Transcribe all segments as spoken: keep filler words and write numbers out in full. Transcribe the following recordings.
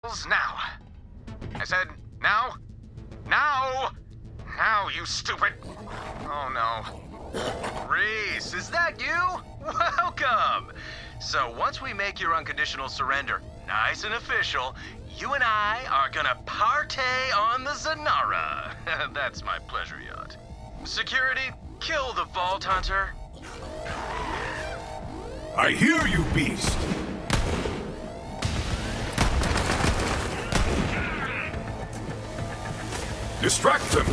Now. I said, now. Now. Now, you stupid. Oh, no. Rhys, is that you? Welcome. So once we make your unconditional surrender nice and official, you and I are gonna partay on the Zanara. That's my pleasure yacht. Security, kill the Vault Hunter. I hear you, beast! Distract them!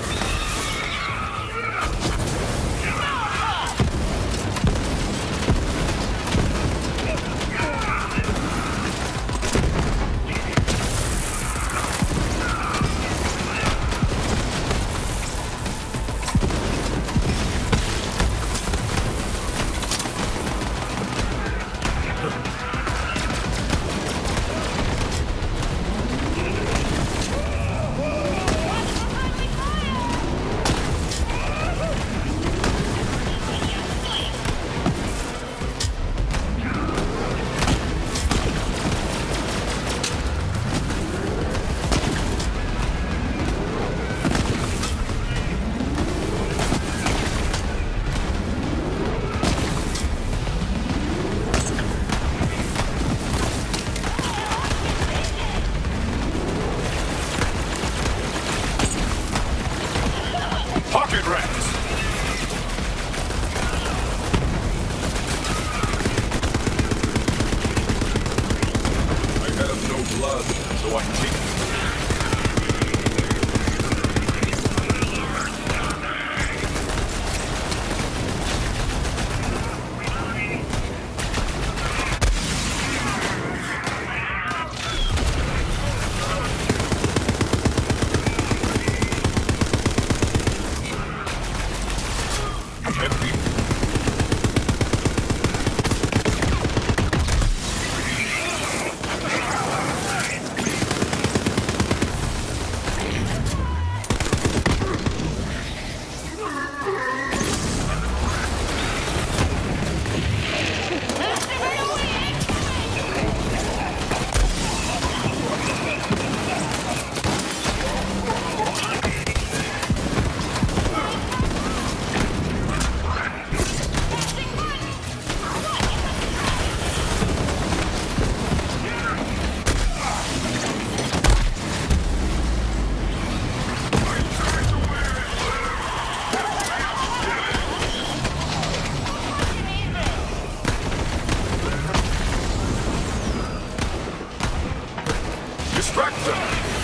Pocket rats! I have no blood, so I take it. Distract them!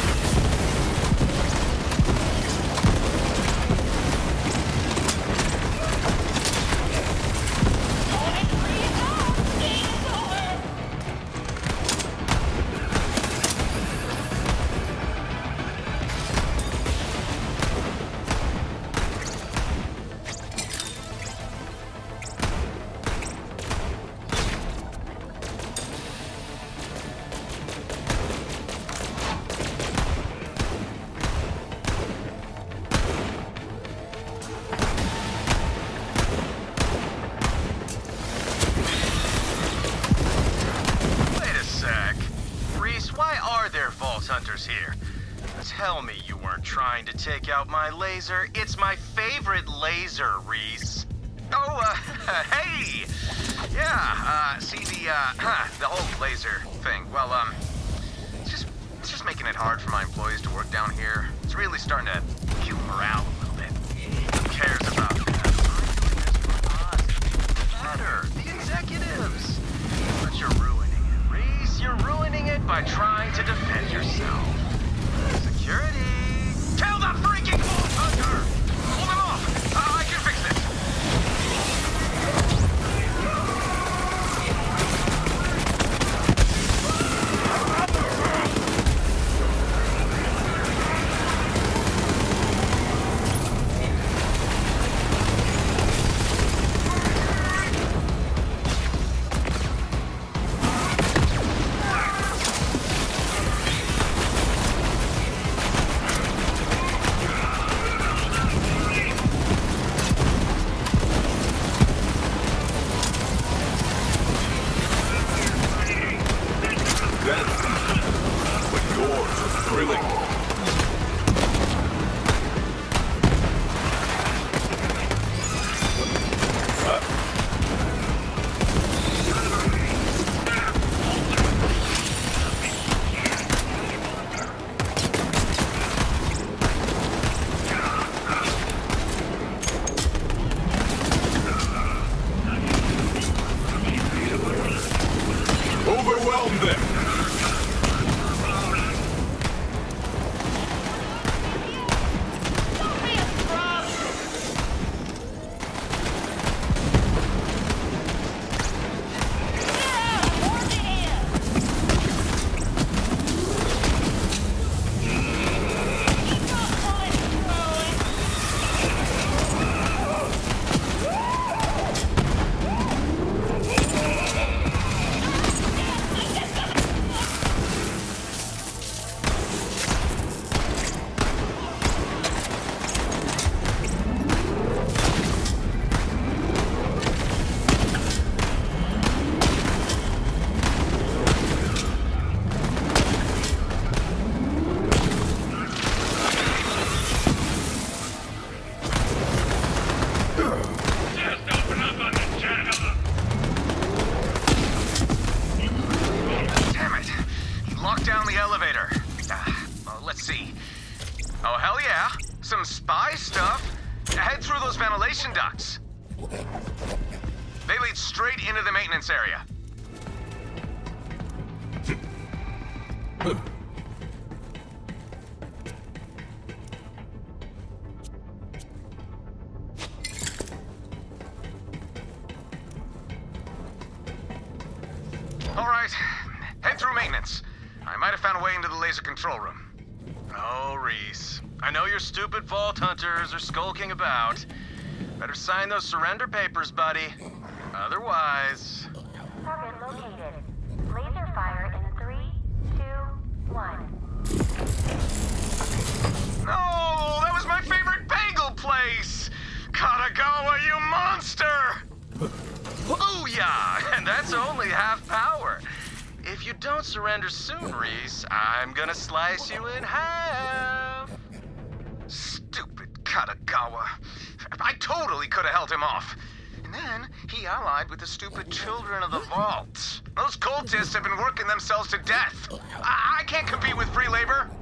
Hunters here. Tell me you weren't trying to take out my laser. It's my favorite laser, Rhys. Oh, uh, hey! Yeah, uh, see the, uh, the whole laser thing. Well, um, it's just, it's just making it hard for my employees to work down here. It's really starting to kill morale a little bit. Who cares about that? I'm doing this for us. Better, the executives. But you're ruining it, Rhys. You're ruining it by trying to defend yourself. Security! Kill the freaking Vault Hunter! Hold him off! Uh, I can fix this! thrilling. Overwhelm them! Oh, hell yeah. Some spy stuff. Head through those ventilation ducts. They lead straight into the maintenance area. All right, head through maintenance. I might have found a way into the laser control room. Oh, Reese. I know your stupid vault hunters are skulking about. Better sign those surrender papers, buddy. Otherwise... Target located. Laser fire in three, two, one. No! That was my favorite bagel place! Katagawa, you monster! Booyah! And that's only half power. If you don't surrender soon, Reese, I'm gonna slice you in half. Stupid Katagawa. I totally could have held him off. And then he allied with the stupid children of the vault. Those cultists have been working themselves to death. I, I can't compete with free labor.